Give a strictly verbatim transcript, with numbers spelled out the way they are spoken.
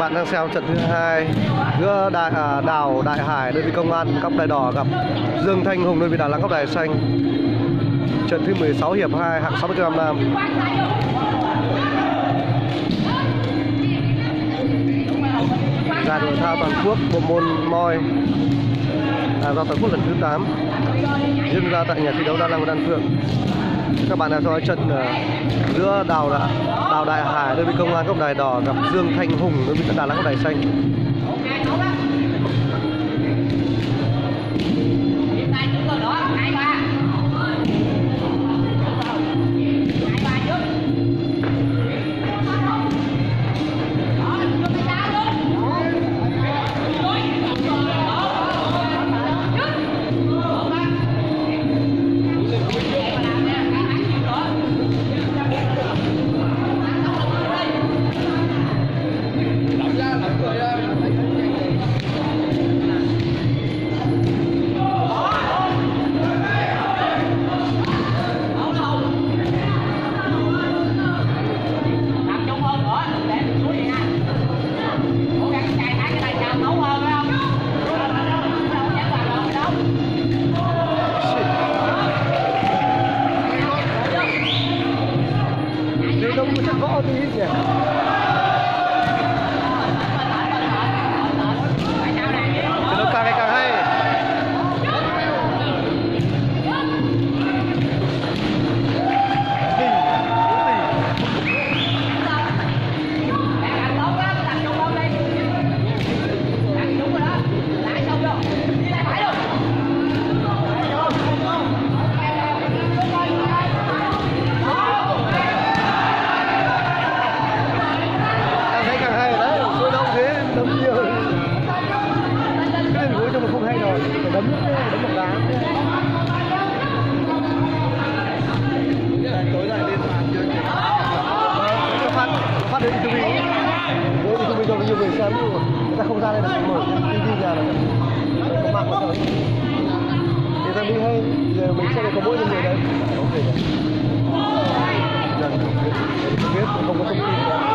bạn đang xem trận thứ hai giữa đại à, Đào Đại Hải đơn vị Công an cắp đài đỏ gặp Dương Thanh Hùng đơn vị Đà Nẵng cắp đài xanh. Trận thứ mười sáu hiệp hai hạng sáu mươi ki lô gam nam. Giải thể thao toàn quốc bộ môn moi à, do toàn quốc lần thứ tám diễn ra tại nhà thi đấu Đa Năng và Đan Phượng. Các bạn đang theo dõi trận uh, giữa Đào Đào Đại Hải đơn vị Công an cốc đài đỏ gặp Dương Thanh Hùng đơn vị Đà Nẵng cốc đài xanh. Không có thông tin